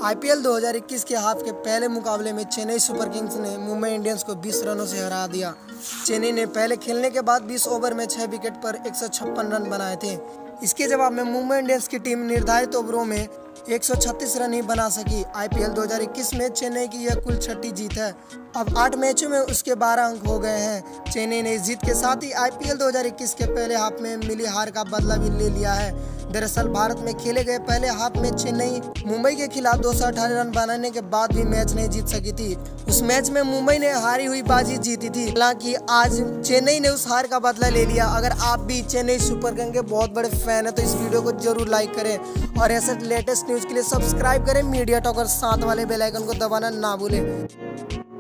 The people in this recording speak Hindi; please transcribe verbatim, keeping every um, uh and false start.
आईपीएल दो हज़ार इक्कीस के हाफ के पहले मुकाबले में चेन्नई सुपर किंग्स ने मुंबई इंडियंस को बीस रनों से हरा दिया। चेन्नई ने पहले खेलने के बाद बीस ओवर में छह विकेट पर एक सौ छप्पन रन बनाए थे। इसके जवाब में मुंबई इंडियंस की टीम निर्धारित ओवरों में एक सौ छत्तीस रन ही बना सकी। आईपीएल दो हज़ार इक्कीस में चेन्नई की यह कुल छठी जीत है। अब आठ मैचों में उसके बारह अंक हो गए हैं। चेन्नई ने इस जीत के साथ ही आईपीएल दो हज़ार इक्कीस के पहले हाफ में मिली हार का बदला भी ले लिया है। दरअसल भारत में खेले गए पहले हाफ में चेन्नई मुंबई के खिलाफ दो सौ अठारह रन बनाने के बाद भी मैच नहीं जीत सकी थी। उस मैच में मुंबई ने हारी हुई बाजी जीती थी। हालांकि आज चेन्नई ने उस हार का बदला ले लिया। अगर आप भी चेन्नई सुपर किंग्स के बहुत बड़े फैन है तो इस वीडियो को जरूर लाइक करें और ऐसे लेटेस्ट न्यूज के लिए सब्सक्राइब करें मीडिया टॉक और साथ वाले बेल आइकन को दबाना ना भूलें।